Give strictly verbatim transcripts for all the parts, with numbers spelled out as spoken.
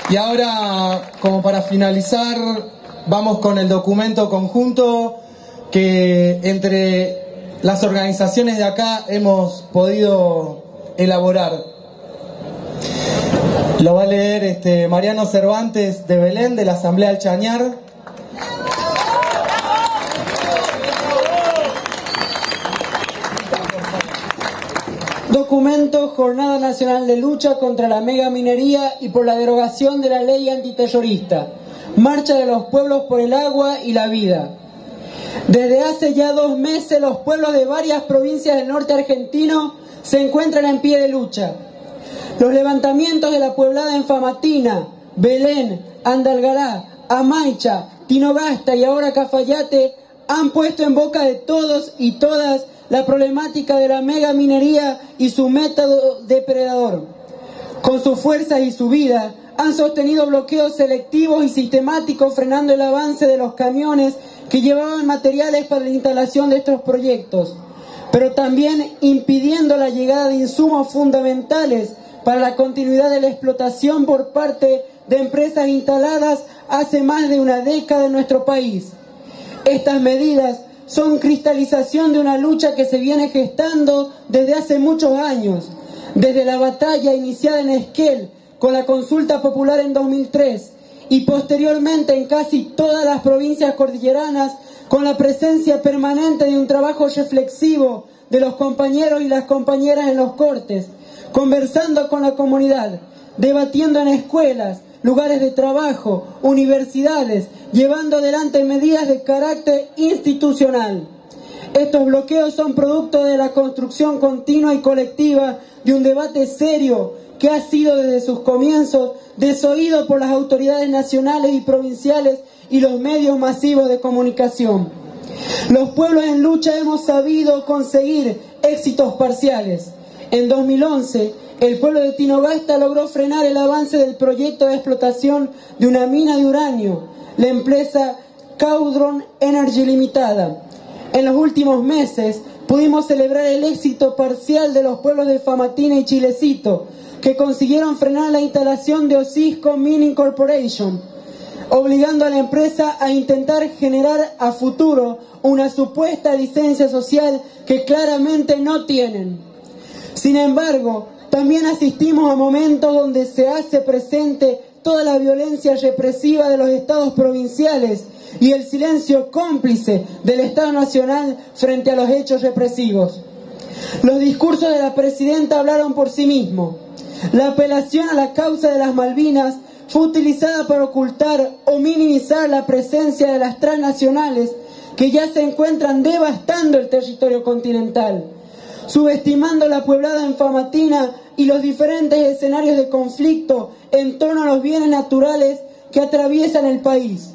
Y ahora, como para finalizar, vamos con el documento conjunto que entre las organizaciones de acá hemos podido elaborar. Lo va a leer este Mariano Cervantes de Belén, de la Asamblea del Chañar. Documento Jornada Nacional de Lucha contra la Megaminería y por la derogación de la ley antiterrorista. Marcha de los pueblos por el agua y la vida. Desde hace ya dos meses los pueblos de varias provincias del norte argentino se encuentran en pie de lucha. Los levantamientos de la Pueblada en Famatina, Belén, Andalgalá, Amaicha, Tinogasta y ahora Cafayate han puesto en boca de todos y todas la problemática de la megaminería y su método depredador. Con sus fuerzas y su vida han sostenido bloqueos selectivos y sistemáticos frenando el avance de los camiones que llevaban materiales para la instalación de estos proyectos, pero también impidiendo la llegada de insumos fundamentales para la continuidad de la explotación por parte de empresas instaladas hace más de una década en nuestro país. Estas medidas son cristalización de una lucha que se viene gestando desde hace muchos años, desde la batalla iniciada en Esquel con la consulta popular en dos mil tres y posteriormente en casi todas las provincias cordilleranas con la presencia permanente de un trabajo reflexivo de los compañeros y las compañeras en los cortes, conversando con la comunidad, debatiendo en escuelas, lugares de trabajo, universidades, llevando adelante medidas de carácter institucional. Estos bloqueos son producto de la construcción continua y colectiva de un debate serio que ha sido desde sus comienzos desoído por las autoridades nacionales y provinciales y los medios masivos de comunicación. Los pueblos en lucha hemos sabido conseguir éxitos parciales. En dos mil once, el pueblo de Tinogasta logró frenar el avance del proyecto de explotación de una mina de uranio, la empresa Caudron Energy Limitada. En los últimos meses pudimos celebrar el éxito parcial de los pueblos de Famatina y Chilecito, que consiguieron frenar la instalación de Osisco Mining Corporation, obligando a la empresa a intentar generar a futuro una supuesta licencia social que claramente no tienen. Sin embargo, también asistimos a momentos donde se hace presente toda la violencia represiva de los estados provinciales y el silencio cómplice del Estado Nacional frente a los hechos represivos. Los discursos de la presidenta hablaron por sí mismos. La apelación a la causa de las Malvinas fue utilizada para ocultar o minimizar la presencia de las transnacionales que ya se encuentran devastando el territorio continental, subestimando la Pueblada en Famatina y los diferentes escenarios de conflicto en torno a los bienes naturales que atraviesan el país.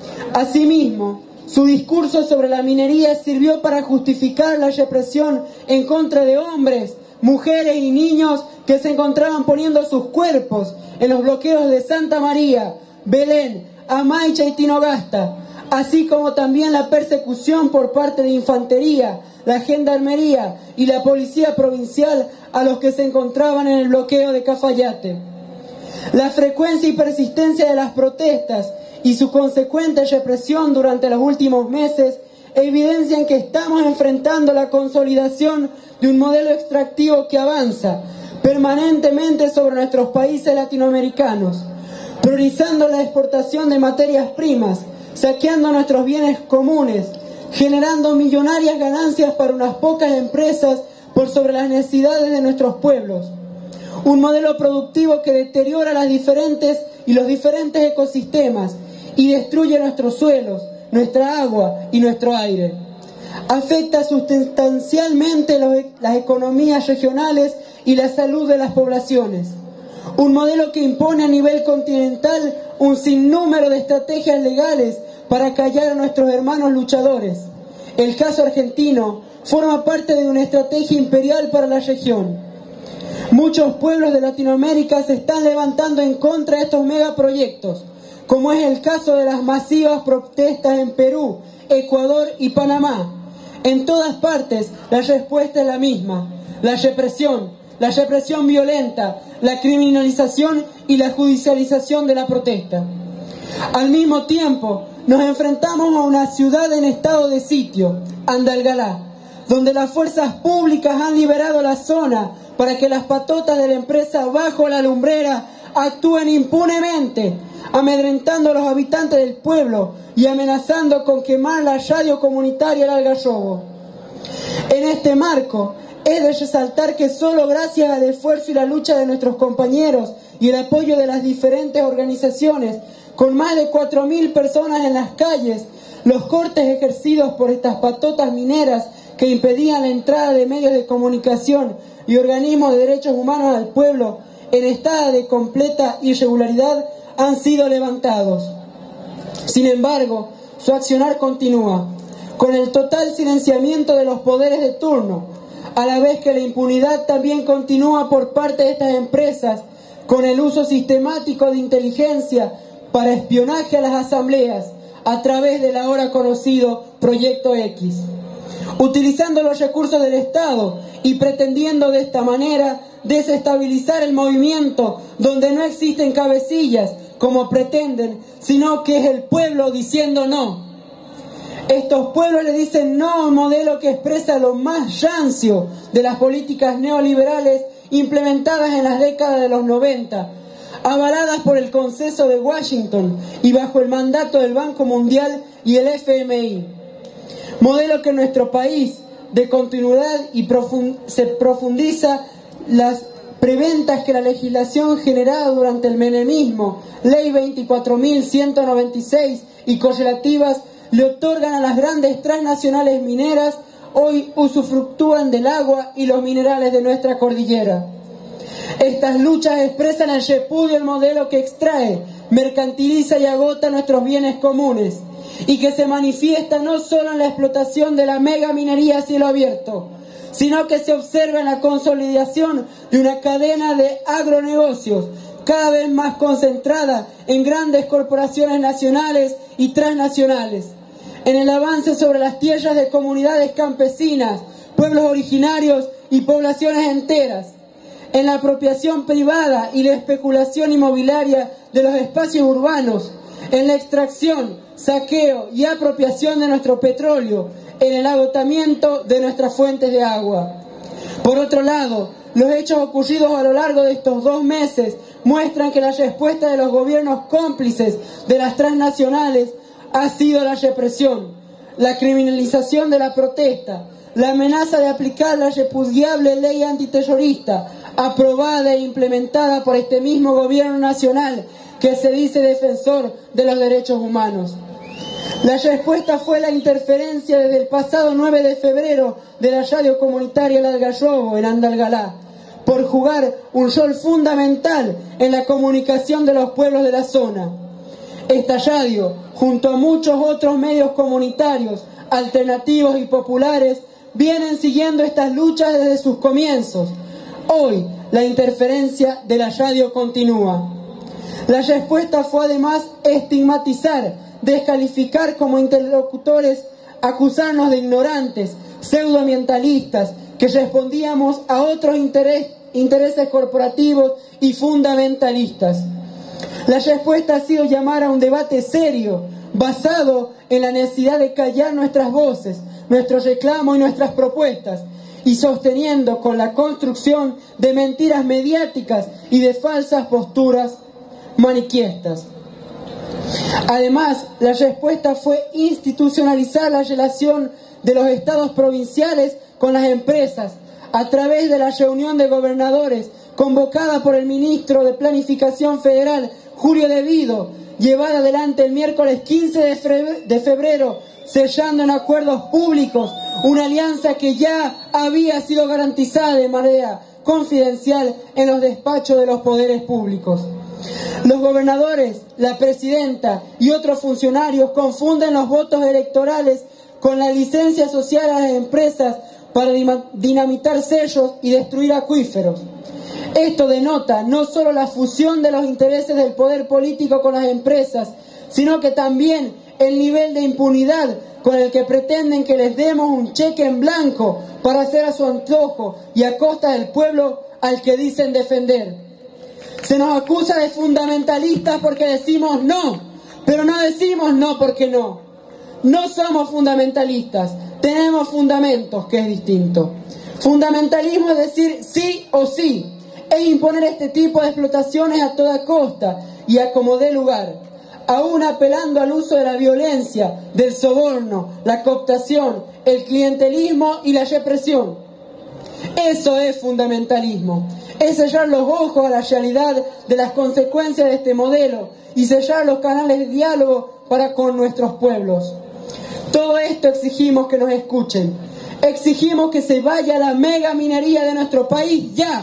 Asimismo, su discurso sobre la minería sirvió para justificar la represión en contra de hombres, mujeres y niños que se encontraban poniendo sus cuerpos en los bloqueos de Santa María, Belén, Amaicha y Tinogasta, así como también la persecución por parte de infantería, la gendarmería y la policía provincial a los que se encontraban en el bloqueo de Cafayate. La frecuencia y persistencia de las protestas y su consecuente represión durante los últimos meses evidencian que estamos enfrentando la consolidación de un modelo extractivo que avanza permanentemente sobre nuestros países latinoamericanos, priorizando la exportación de materias primas, saqueando nuestros bienes comunes, generando millonarias ganancias para unas pocas empresas por sobre las necesidades de nuestros pueblos. Un modelo productivo que deteriora las diferentes y los diferentes ecosistemas y destruye nuestros suelos, nuestra agua y nuestro aire. Afecta sustancialmente las economías regionales y la salud de las poblaciones. Un modelo que impone a nivel continental un sinnúmero de estrategias legales para callar a nuestros hermanos luchadores. El caso argentino forma parte de una estrategia imperial para la región. Muchos pueblos de Latinoamérica se están levantando en contra de estos megaproyectos, como es el caso de las masivas protestas en Perú, Ecuador y Panamá. En todas partes la respuesta es la misma: la represión, la represión violenta, la criminalización y la judicialización de la protesta. Al mismo tiempo, nos enfrentamos a una ciudad en estado de sitio, Andalgalá, donde las fuerzas públicas han liberado la zona para que las patotas de la empresa Bajo la Lumbrera actúen impunemente, amedrentando a los habitantes del pueblo y amenazando con quemar la radio comunitaria El Algarrobo. En este marco, es de resaltar que solo gracias al esfuerzo y la lucha de nuestros compañeros y el apoyo de las diferentes organizaciones, con más de cuatro mil personas en las calles, los cortes ejercidos por estas patotas mineras que impedían la entrada de medios de comunicación y organismos de derechos humanos al pueblo en estado de completa irregularidad han sido levantados. Sin embargo, su accionar continúa, con el total silenciamiento de los poderes de turno, a la vez que la impunidad también continúa por parte de estas empresas, con el uso sistemático de inteligencia para espionaje a las asambleas a través del ahora conocido Proyecto X, utilizando los recursos del Estado y pretendiendo de esta manera desestabilizar el movimiento donde no existen cabecillas como pretenden, sino que es el pueblo diciendo no. Estos pueblos le dicen no a un modelo que expresa lo más rancio de las políticas neoliberales implementadas en las décadas de los noventa, avaladas por el Consenso de Washington y bajo el mandato del Banco Mundial y el F M I. Modelo que en nuestro país, de continuidad y profund se profundiza las preventas que la legislación generada durante el menemismo, Ley veinticuatro mil ciento noventa y seis y correlativas, le otorgan a las grandes transnacionales mineras, hoy usufructúan del agua y los minerales de nuestra cordillera. Estas luchas expresan el repudio al modelo que extrae, mercantiliza y agota nuestros bienes comunes, y que se manifiesta no solo en la explotación de la mega minería a cielo abierto, sino que se observa en la consolidación de una cadena de agronegocios cada vez más concentrada en grandes corporaciones nacionales y transnacionales, en el avance sobre las tierras de comunidades campesinas, pueblos originarios y poblaciones enteras, en la apropiación privada y la especulación inmobiliaria de los espacios urbanos, en la extracción, saqueo y apropiación de nuestro petróleo, en el agotamiento de nuestras fuentes de agua. Por otro lado, los hechos ocurridos a lo largo de estos dos meses muestran que la respuesta de los gobiernos cómplices de las transnacionales ha sido la represión, la criminalización de la protesta, la amenaza de aplicar la repudiable ley antiterrorista, aprobada e implementada por este mismo gobierno nacional que se dice defensor de los derechos humanos. La respuesta fue la interferencia desde el pasado nueve de febrero de la radio comunitaria El Algarrobo en Andalgalá, por jugar un rol fundamental en la comunicación de los pueblos de la zona. Esta radio, junto a muchos otros medios comunitarios, alternativos y populares, vienen siguiendo estas luchas desde sus comienzos. Hoy, la interferencia de la radio continúa. La respuesta fue además estigmatizar, descalificar como interlocutores, acusarnos de ignorantes, pseudoambientalistas, que respondíamos a otros interés, intereses corporativos y fundamentalistas. La respuesta ha sido llamar a un debate serio, basado en la necesidad de callar nuestras voces, nuestros reclamos y nuestras propuestas, y sosteniendo con la construcción de mentiras mediáticas y de falsas posturas maniquiestas. Además, la respuesta fue institucionalizar la relación de los estados provinciales con las empresas a través de la reunión de gobernadores convocada por el ministro de Planificación Federal, Julio De Vido, llevada adelante el miércoles quince de febrero, sellando en acuerdos públicos una alianza que ya había sido garantizada de manera confidencial en los despachos de los poderes públicos. Los gobernadores, la presidenta y otros funcionarios confunden los votos electorales con la licencia social a las empresas para dinamitar sellos y destruir acuíferos. Esto denota no solo la fusión de los intereses del poder político con las empresas, sino que también el nivel de impunidad con el que pretenden que les demos un cheque en blanco para hacer a su antojo y a costa del pueblo al que dicen defender. Se nos acusa de fundamentalistas porque decimos no, pero no decimos no porque no. No somos fundamentalistas, tenemos fundamentos, que es distinto. Fundamentalismo es decir sí o sí, e imponer este tipo de explotaciones a toda costa y a como dé lugar, aún apelando al uso de la violencia, del soborno, la cooptación, el clientelismo y la represión. Eso es fundamentalismo, es sellar los ojos a la realidad de las consecuencias de este modelo y sellar los canales de diálogo para con nuestros pueblos. Todo esto exigimos que nos escuchen, exigimos que se vaya la mega minería de nuestro país ya.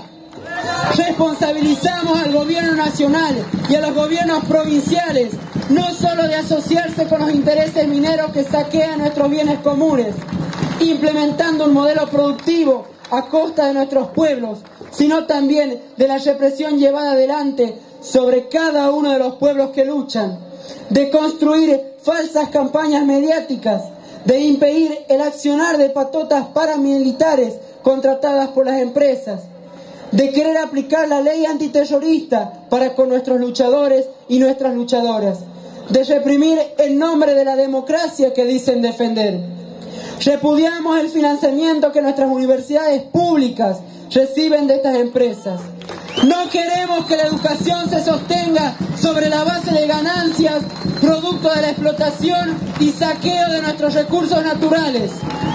Responsabilizamos al gobierno nacional y a los gobiernos provinciales no solo de asociarse con los intereses mineros que saquean nuestros bienes comunes, implementando un modelo productivo a costa de nuestros pueblos, sino también de la represión llevada adelante sobre cada uno de los pueblos que luchan, de construir falsas campañas mediáticas, de impedir el accionar de patotas paramilitares contratadas por las empresas, de querer aplicar la ley antiterrorista para con nuestros luchadores y nuestras luchadoras, de reprimir en nombre de la democracia que dicen defender. Repudiamos el financiamiento que nuestras universidades públicas reciben de estas empresas. No queremos que la educación se sostenga sobre la base de ganancias, producto de la explotación y saqueo de nuestros recursos naturales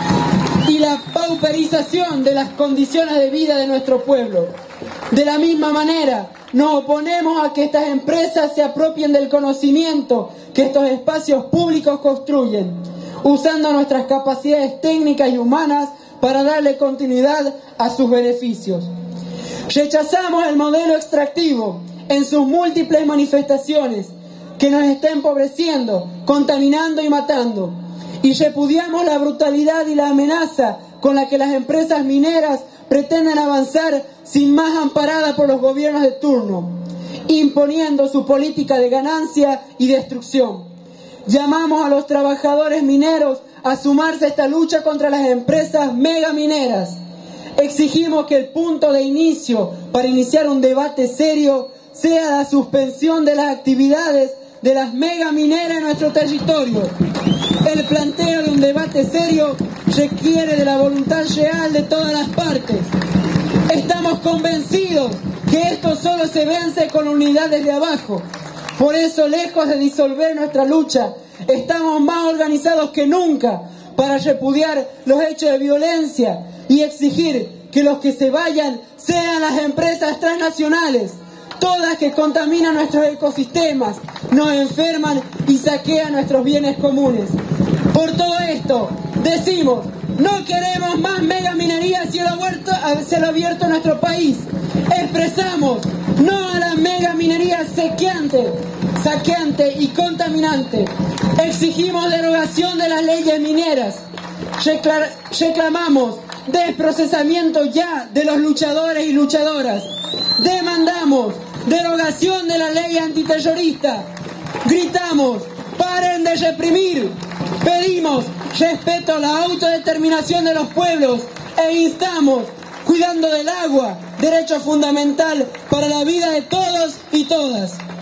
y la pauperización de las condiciones de vida de nuestro pueblo. De la misma manera, nos oponemos a que estas empresas se apropien del conocimiento que estos espacios públicos construyen, usando nuestras capacidades técnicas y humanas para darle continuidad a sus beneficios. Rechazamos el modelo extractivo en sus múltiples manifestaciones que nos está empobreciendo, contaminando y matando. Y repudiamos la brutalidad y la amenaza con la que las empresas mineras pretenden avanzar sin más amparadas por los gobiernos de turno, imponiendo su política de ganancia y destrucción. Llamamos a los trabajadores mineros a sumarse a esta lucha contra las empresas megamineras. Exigimos que el punto de inicio para iniciar un debate serio sea la suspensión de las actividades de las megamineras en nuestro territorio. El planteo de un debate serio requiere de la voluntad real de todas las partes. Estamos convencidos que esto solo se vence con la unidad desde abajo. Por eso, lejos de disolver nuestra lucha, estamos más organizados que nunca para repudiar los hechos de violencia y exigir que los que se vayan sean las empresas transnacionales, todas que contaminan nuestros ecosistemas, nos enferman y saquean nuestros bienes comunes. Por todo esto, decimos, no queremos más megaminería a cielo abierto, a cielo abierto en nuestro país. Expresamos no a la megaminería saqueante, saqueante y contaminante. Exigimos derogación de las leyes mineras. Recla- reclamamos desprocesamiento ya de los luchadores y luchadoras. Demandamos derogación de la ley antiterrorista. Gritamos, paren de reprimir. Pedimos respeto a la autodeterminación de los pueblos e instamos, cuidando del agua, derecho fundamental para la vida de todos y todas.